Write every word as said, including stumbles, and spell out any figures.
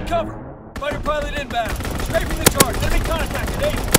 cover! Fighter pilot inbound. Strafing the charge. Enemy contact at eight.